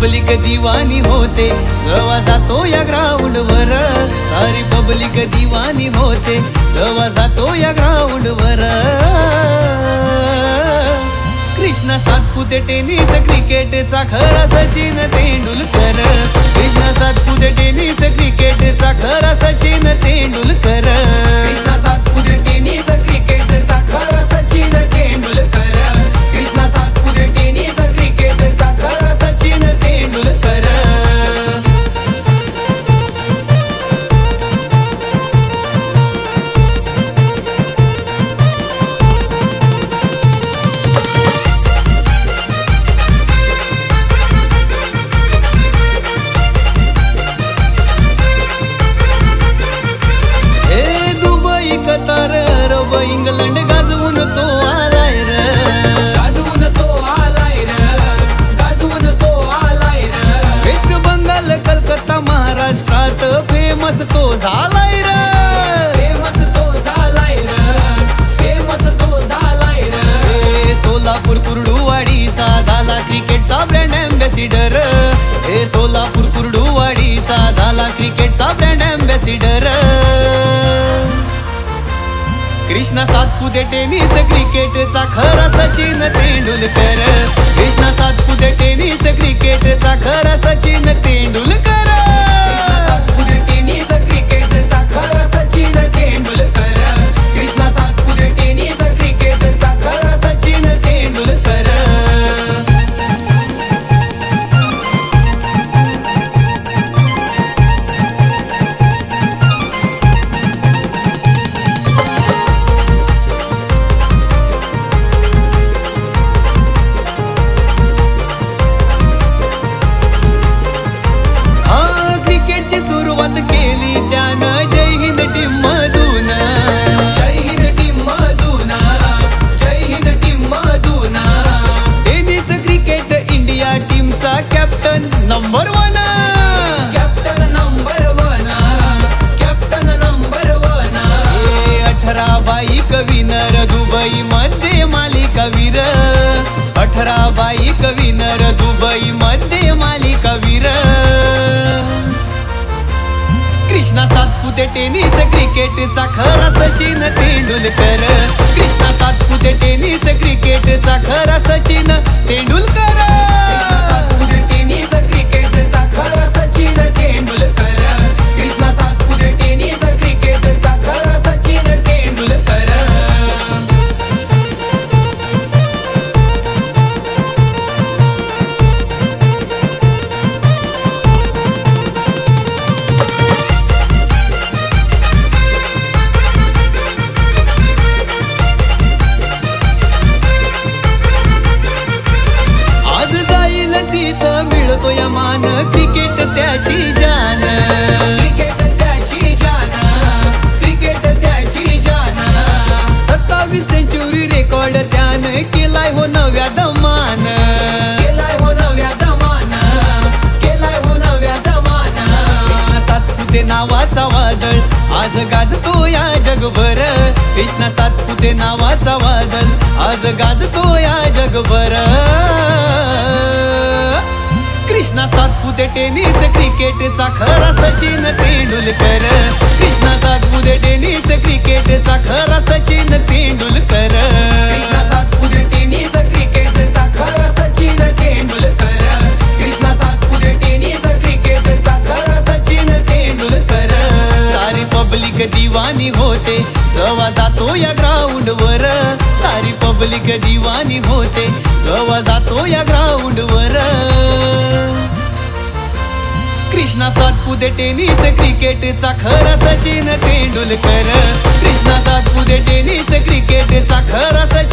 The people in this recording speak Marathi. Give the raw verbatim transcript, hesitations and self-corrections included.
पब्लिक दिवानी होते जेव्हा जातो या ग्राउंड वर, सारी पब्लिक दिवानी होते जेव्हा जातो या ग्राउंड वर। कृष्णा सातपुते टेनिस क्रिकेटचा खरा सचिन तेंडुलकर, कृष्णा सातपुते टेनिस क्रिकेटचा खरा सचिन तेंडुलकर, कृष्णा सातपुते टेनिस क्रिकेटचा खरा सचिन तेंडुलकर, कृष्णा सातपुते टेनिस क्रिकेटचा खरा सचिन तेंडुलकर। इंग्लंड गाजवून तो आलाय र, गाजवून तो आलाय र, गाजवून तो आलाय र। वेस्ट बंगाल कलकत्ता महाराष्ट्रात फेमस तो झालाय र, फेमस तो झालाय र, फेमस तो झालाय र। सोलापूर कुर्डुवाडीचा झाला क्रिकेटचा ब्रँड अँबॅसिडर, हे सोलापूर कुर्डुवाडीचा झाला क्रिकेटचा brand ambassador. Krishna Satpute tennis क्रिकेटचा खरा सचिन तेंडुलकर, कृष्णा सातपुते टेनिस क्रिकेटचा खरा सचिन तेंडुलकर, कृष्णा सातपुते टेनिस क्रिकेटचा खरा सचिन तेंडुलकर, कृष्णा सातपुते टेनिस क्रिकेटचा खरा सचिन तेंडुलकर। केली त्यानं जय हिंद टीम मधून, जय हिंद टीम मधून, जय हिंद टीम मधून। टेनिस क्रिकेट इंडिया टीमचा captain number one, captain number one, captain number one. अठरा बाईक विनर दुबई मध्ये मालिकावीर, अठरा बाईक विनर दुबई मध्ये मालिकावीर। कृष्णा सातपुते टेनिस क्रिकेटचा खरा सचिन तेंडुलकर, कृष्णा सातपुते टेनिस क्रिकेटचा खरा सचिन तेंडुलकर, कृष्णा सातपुते टेनिस क्रिकेटचा खरा सचिन तेंडुलकर, कृष्णा सातपुते टेनिस क्रिकेटचा खरा सचिन तेंडुलकर। तिथं मिळतो या मान, क्रिकेट त्याची जान, क्रिकेट त्याची जान, क्रिकेट त्याची जान। सत्तावीस सेंचुरी रेकॉर्ड त्याने केलाय हो नव्या दमान, केलाय हो नव्या दमान, केलाय हो नव्या दमान। कृष्णा सातपुते नावाचा वादळ आज गाजतो या जगभर, कृष्णा सातपुते नावाचा वादळ आज गाजतो या जगभर। कृष्णा सातपुते टेनिस क्रिकेटचा खरा सचिन तेंडुलकर, कृष्णा सातपुते टेनिस क्रिकेटचा खरा सचिन तेंडुलकर, कृष्णा सातपुते टेनिस क्रिकेटचा खरा सचिन तेंडुलकर, कृष्णा सातपुते टेनिस क्रिकेटचा खरा सचिन तेंडुलकर। सारी पब्लिक दिवानी होते जेव्हा जातो या ग्राउंड वर, सारी पब्लिक दिवानी होते जेव्हा जातो या ग्राउंड वर। कृष्णा सातपुते टेनिस क्रिकेटचा खरा सचिन तेंडुलकर, कृष्णा सातपुते टेनिस क्रिकेटचा खरा